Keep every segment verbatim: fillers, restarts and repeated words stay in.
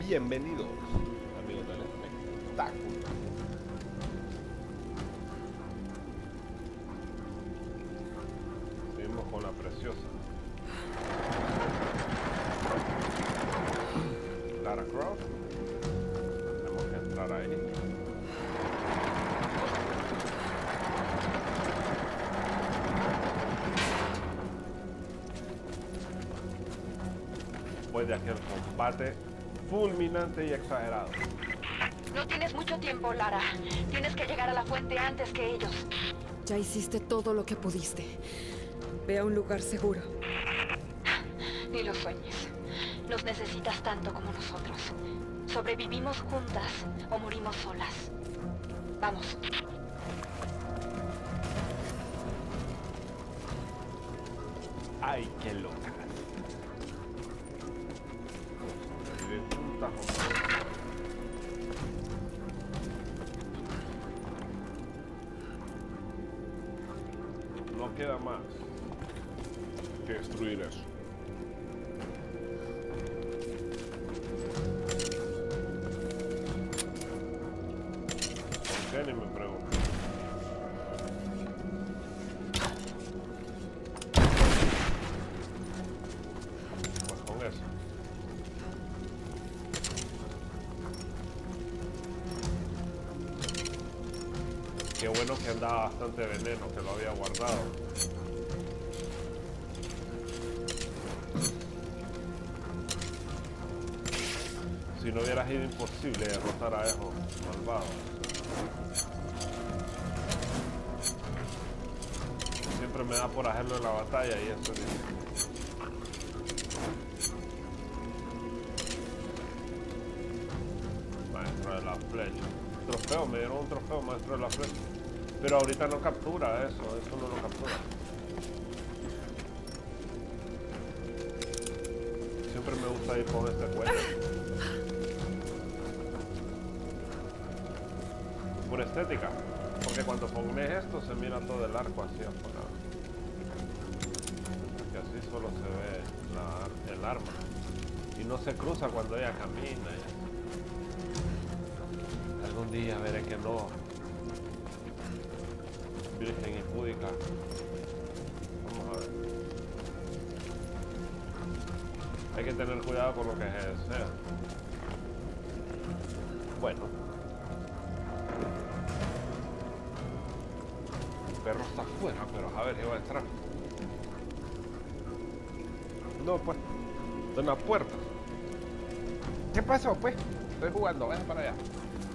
Bienvenidos, amigos del espectáculo. Seguimos con la preciosa Lara Croft. Tenemos que entrar ahí. Después de aquel combate fulminante y exagerado. No tienes mucho tiempo, Lara. Tienes que llegar a la fuente antes que ellos. Ya hiciste todo lo que pudiste. Ve a un lugar seguro. Ni lo sueñes. Nos necesitas tanto como nosotros. Sobrevivimos juntas o morimos solas. Vamos. Ay, qué loca. Sobrevivir juntas o no. No queda más que destruir eso. ¿Por qué? Ni me pregunto. Pues con eso. Qué bueno que andaba bastante veneno, que lo había guardado. Si no hubiera sido imposible derrotar a esos malvados. Siempre me da por hacerlo en la batalla y eso es difícil. Maestro de la flecha. Trofeo, me dieron un trofeo, maestro de la flecha. Pero ahorita no captura eso, eso no lo captura. Siempre me gusta ir con este cuello. Por estética, porque cuando pones esto se mira todo el arco así afuera. Porque así solo se ve la, el arma. Y no se cruza cuando ella camina. Y... algún día veré que no. Virgen y púdica. Vamos a ver. Hay que tener cuidado con lo que sea. Bueno. El perro está afuera, pero a ver si va a entrar. No, pues. De una puerta. ¿Qué pasó, pues? Estoy jugando, ven para allá.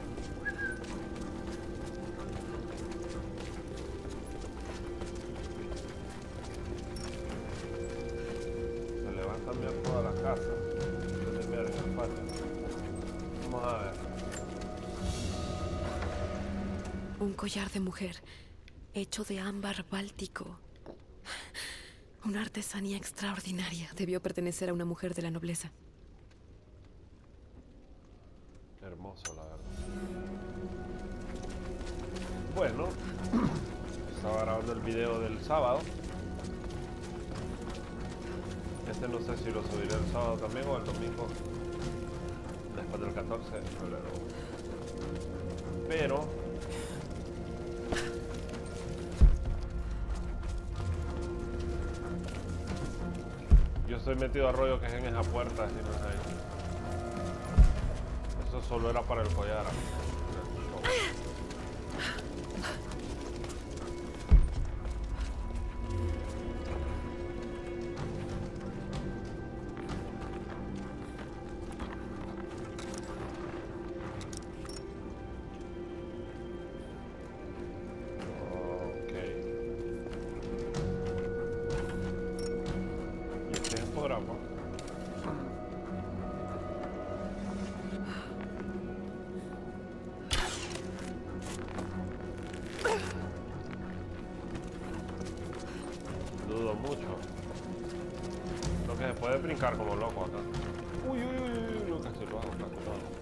También toda la casa. En el patio. Vamos a ver. Un collar de mujer hecho de ámbar báltico. Una artesanía extraordinaria. Debió pertenecer a una mujer de la nobleza. Hermoso, la verdad. Bueno, estaba grabando el video del sábado. Este no sé si lo subiré el sábado también o el domingo, después del catorce de febrero. Pero yo estoy metido a rollo que es en esa puerta, si no es ahí. Eso solo era para el collar. Dudo mucho. Lo que se puede brincar como loco acá. Uy, uy, uy, uy, uy, casi lo hago, casi lo hago.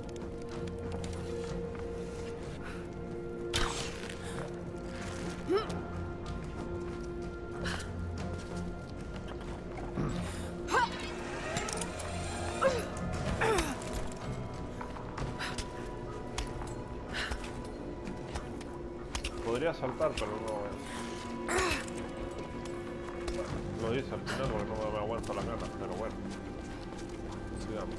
quería saltar, pero no... Bueno, lo hice al final porque no me aguanto la gana, pero bueno. Sigamos.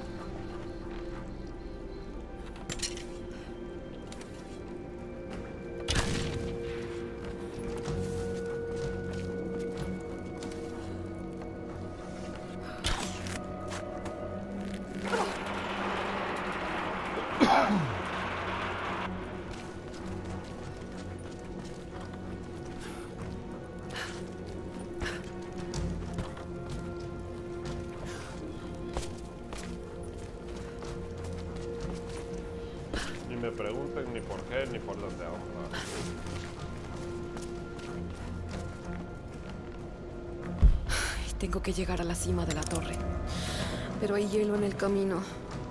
Me pregunten ni por qué ni por dónde vamos. Tengo que llegar a la cima de la torre, pero hay hielo en el camino.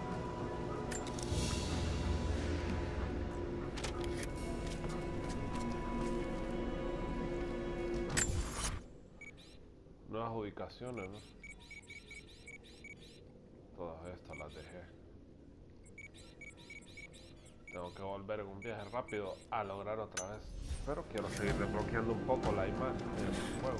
Nuevas ubicaciones, ¿no? Todas estas las dejé. Tengo que volver en un viaje rápido a lograr otra vez. Pero quiero seguir desbloqueando un poco la imagen del juego.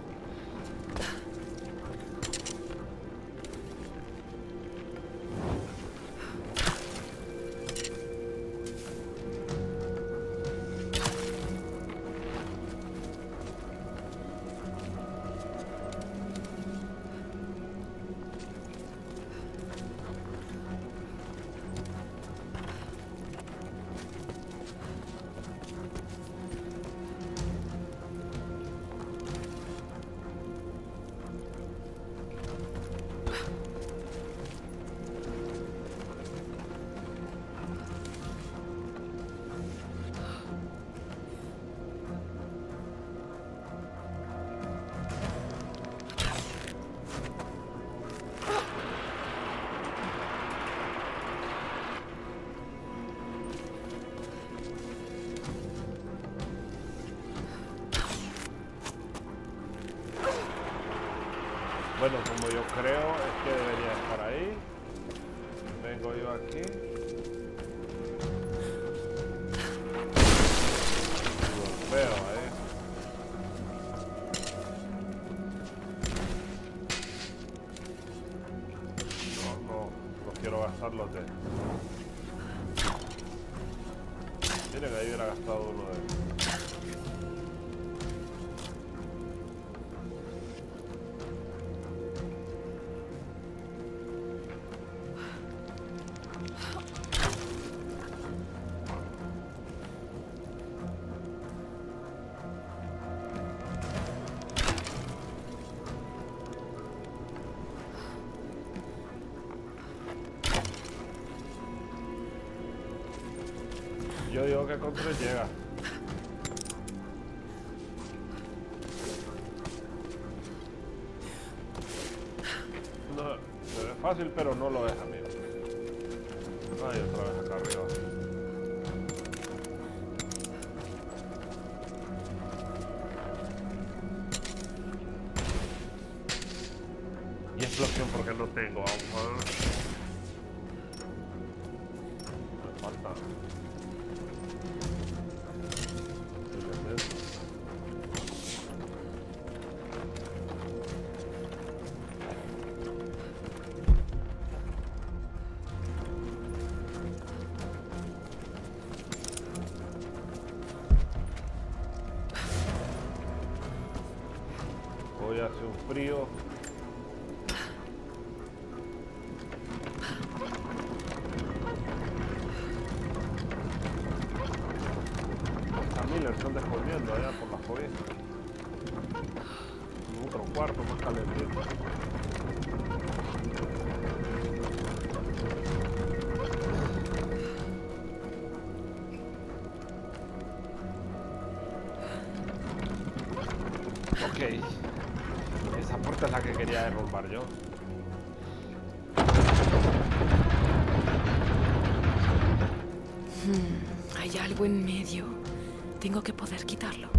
Bueno, como yo creo, es que debería estar ahí. Vengo yo aquí. Los veo ahí. No, no, no quiero gastarlos de... Miren, ahí hubiera gastado uno de... Yo digo que con tres llega. No, se ve fácil, pero no lo es, amigo. Ay, otra vez acá arriba. Y explosión porque no tengo agua. Me falta. Hoy hace un frío. Los Miller están descubriendo allá por la jodida. En otro cuarto más calentito. Ok. Esa puerta es la que quería derrumbar yo. Hmm, hay algo en medio. Tengo que poder quitarlo.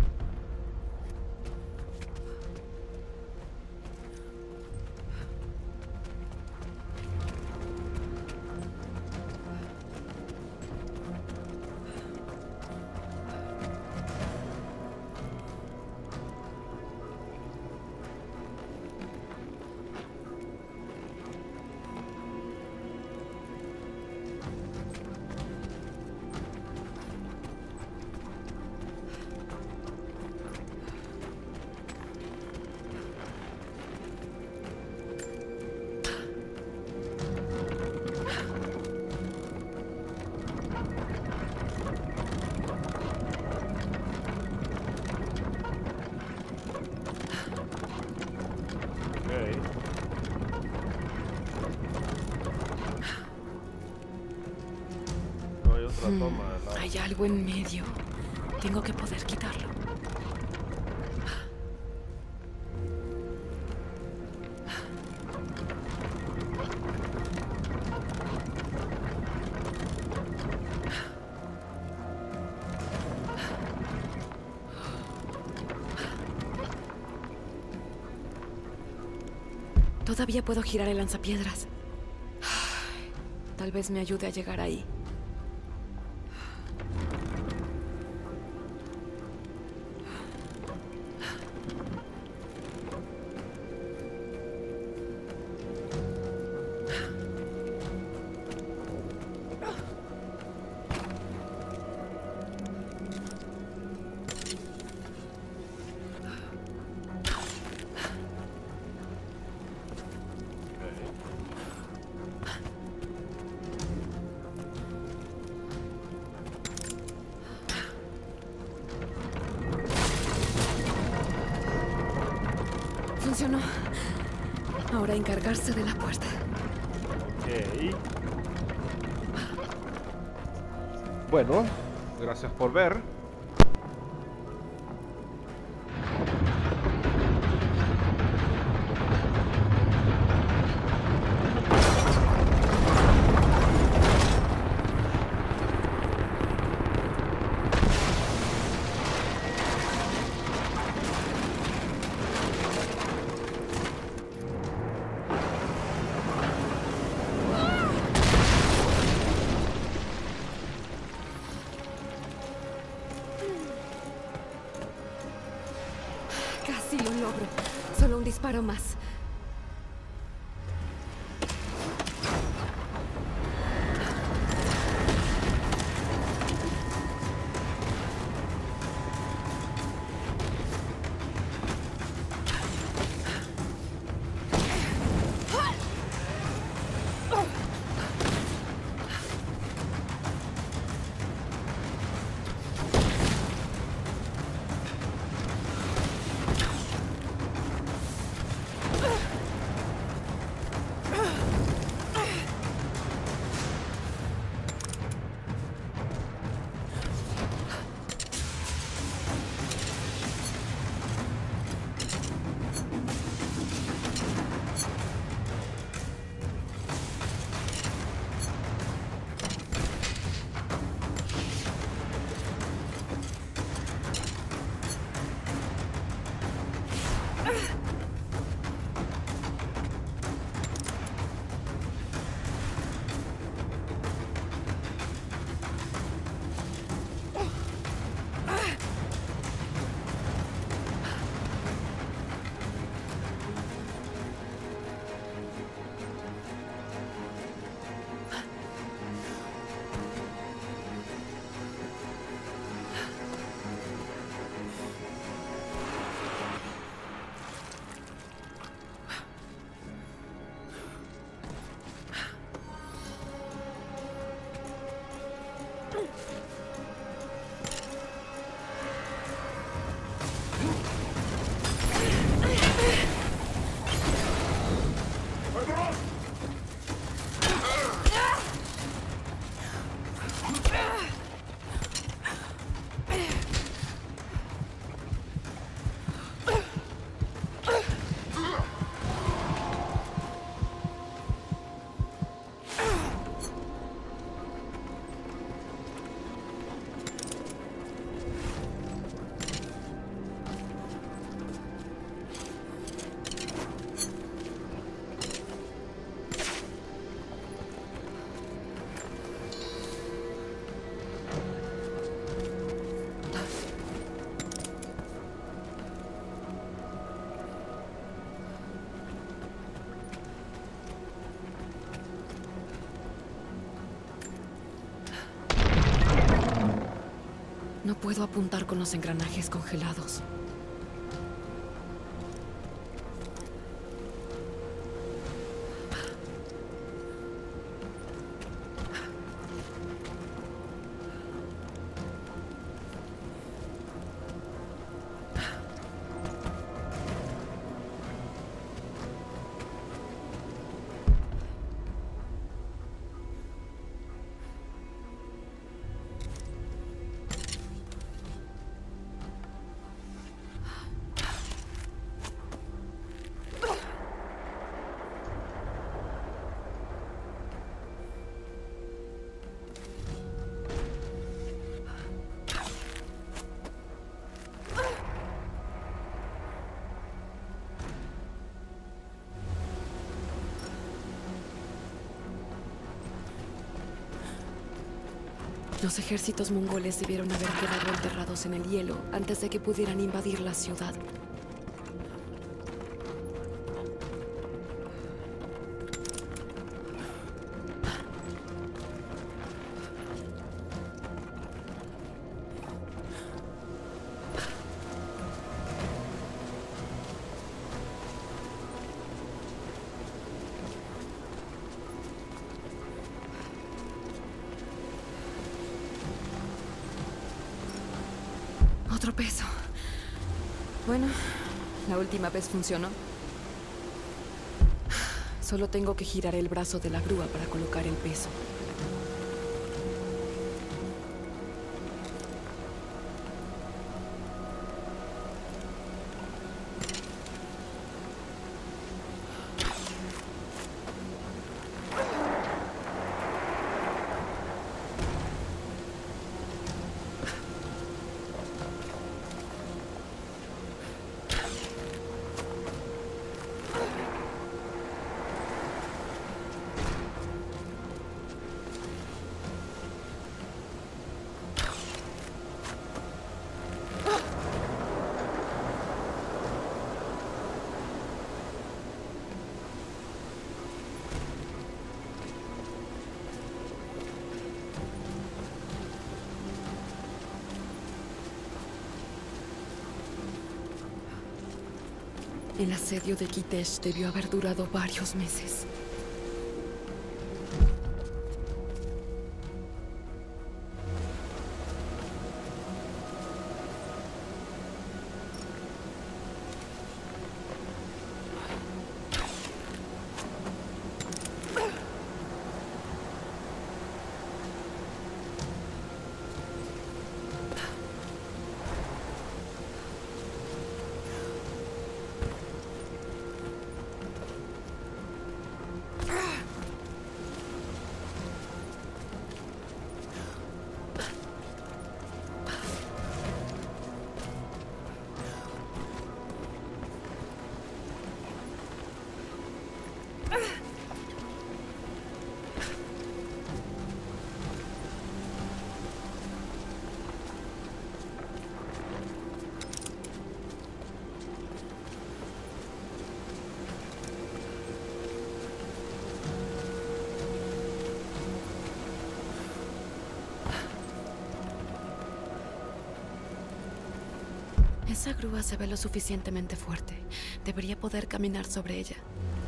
toma. La... Hay algo en medio. Tengo que poder quitarlo. Todavía puedo girar el lanzapiedras. Tal vez me ayude a llegar ahí. Funcionó. Ahora encargarse de la puerta. Ok. Bueno, gracias por ver. Casi lo logro. Solo un disparo más. No puedo apuntar con los engranajes congelados. Los ejércitos mongoles debieron haber quedado enterrados en el hielo antes de que pudieran invadir la ciudad. Otro peso. Bueno, la última vez funcionó. Solo tengo que girar el brazo de la grúa para colocar el peso. El asedio de Kitesh debió haber durado varios meses. Esa grúa se ve lo suficientemente fuerte. Debería poder caminar sobre ella.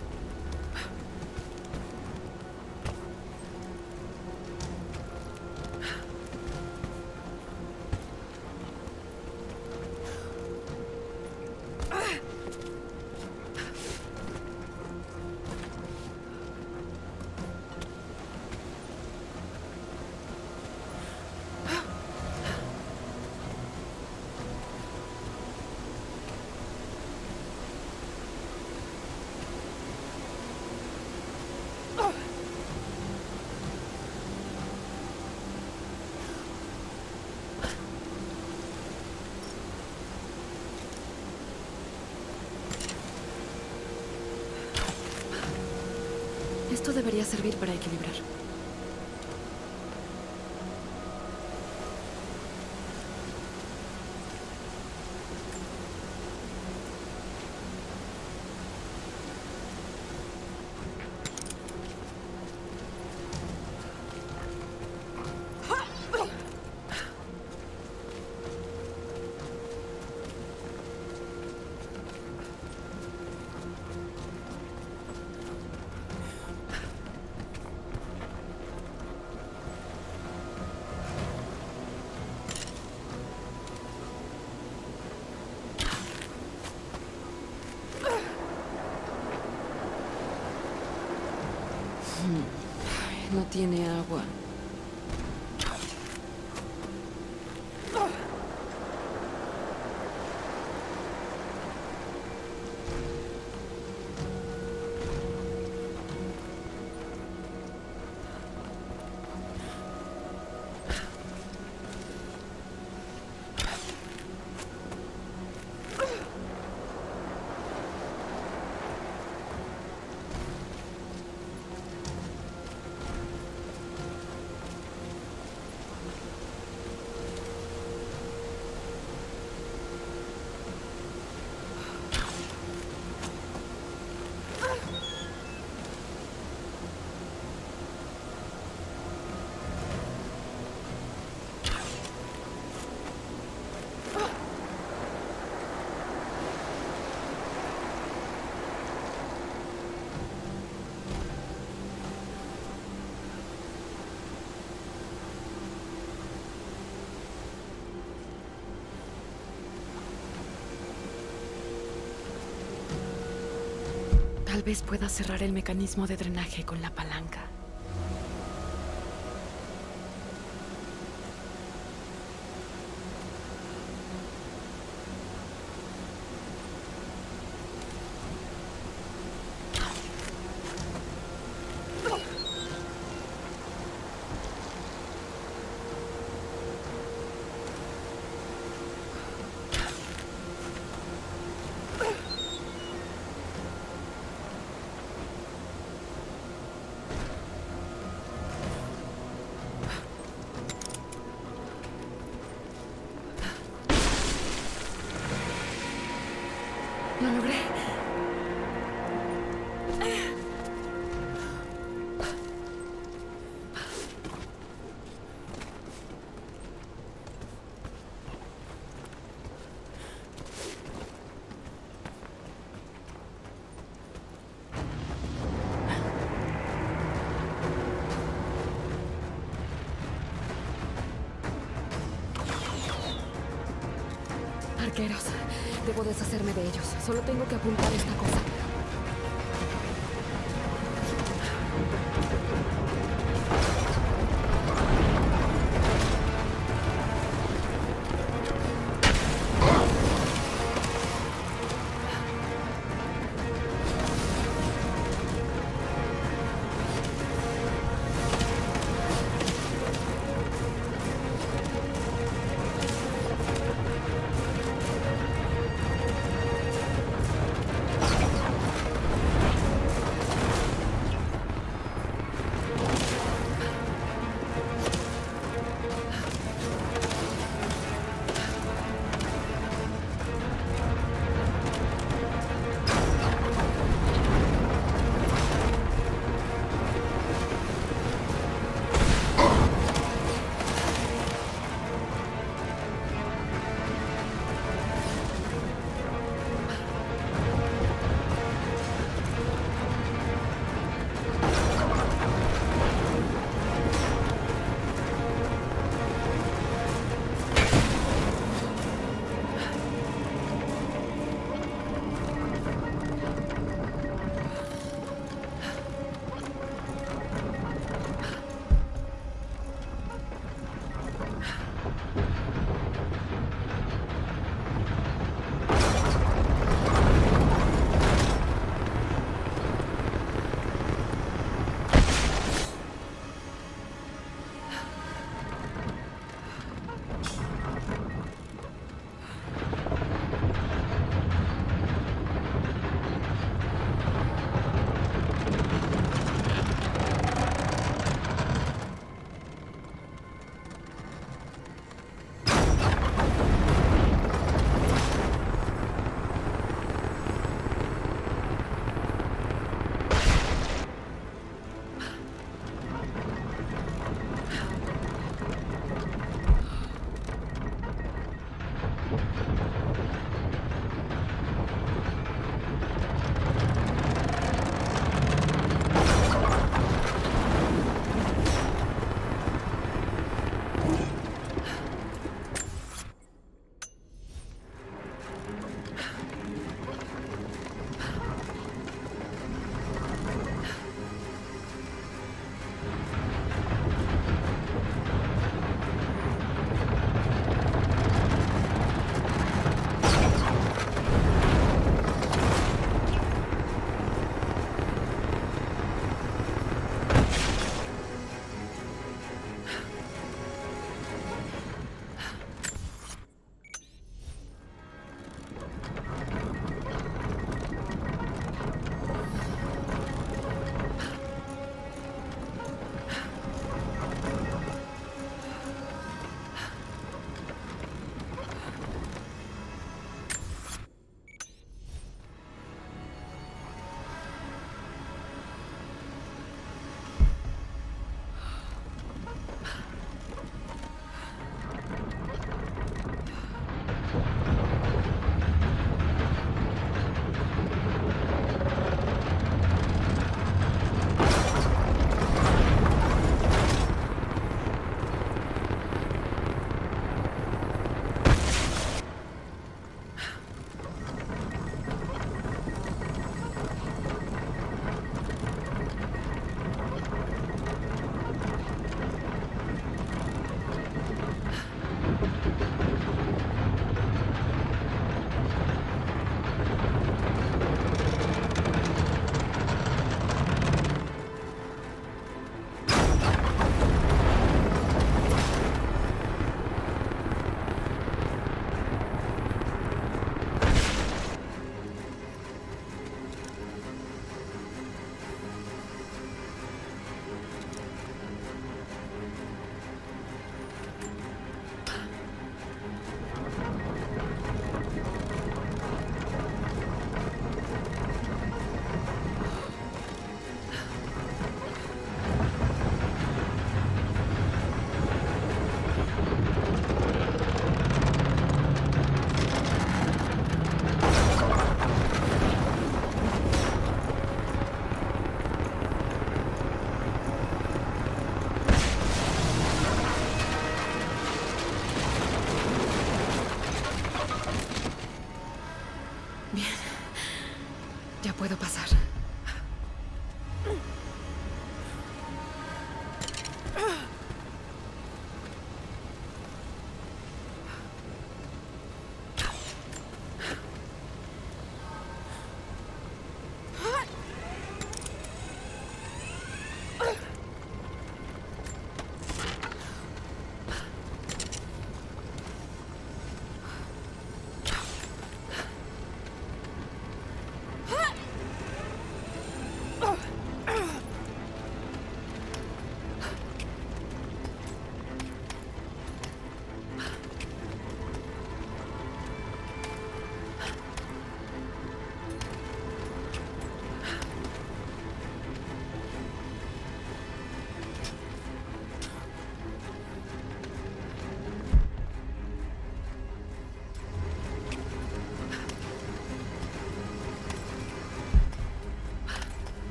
Esto debería servir para equilibrar. No tiene agua. vez pueda cerrar el mecanismo de drenaje con la palanca. Lo logré. Arqueros. Debo deshacerme de ellos. Solo tengo que apuntar esta cosa.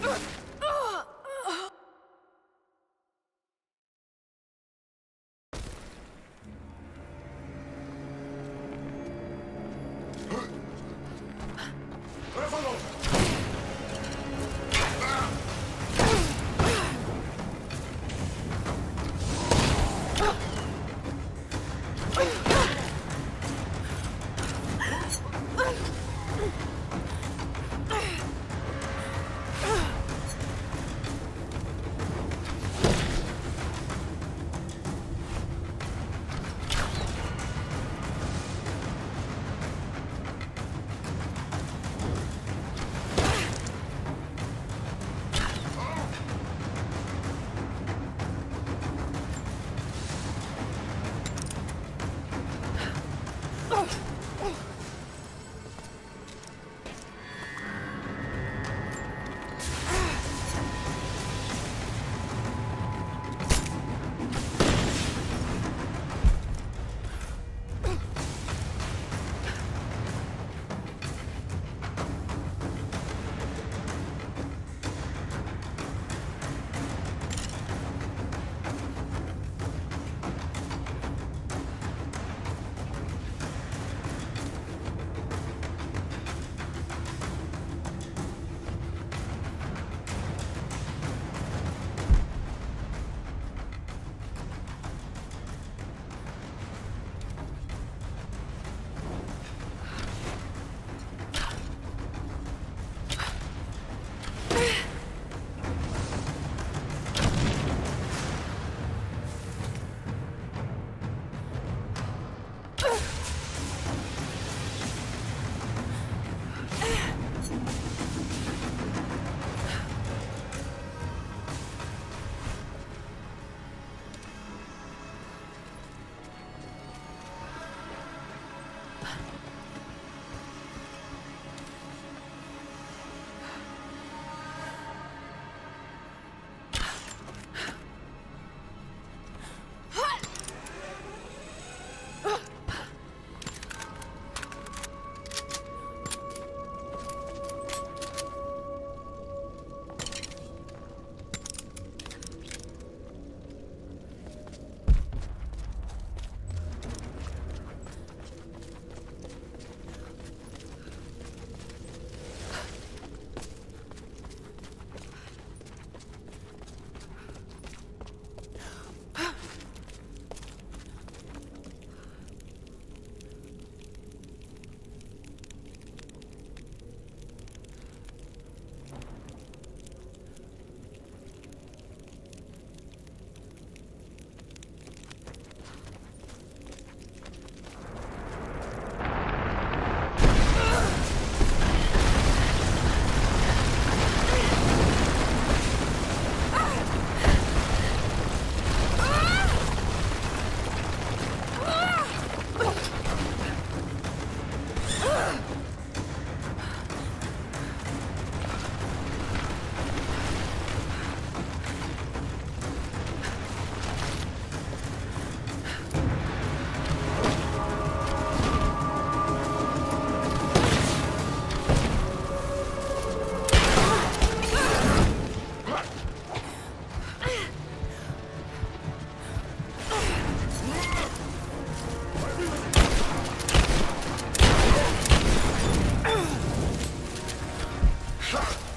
Shot!